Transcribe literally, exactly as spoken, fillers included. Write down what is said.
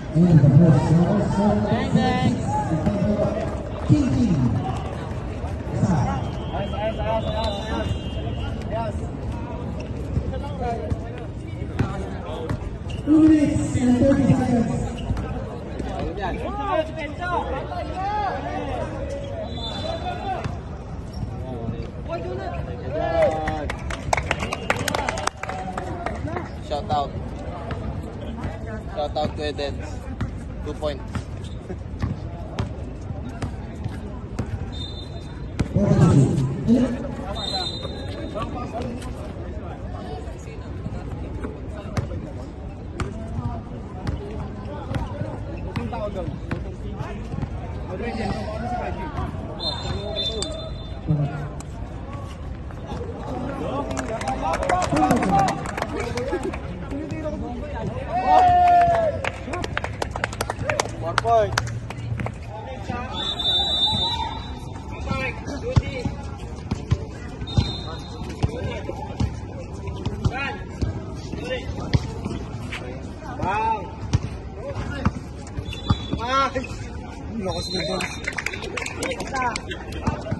Deng, deng. Two minutes and thirty seconds. Shout out. Shout out to Eden. Two points. One point. Wow. Lakas ng bounce.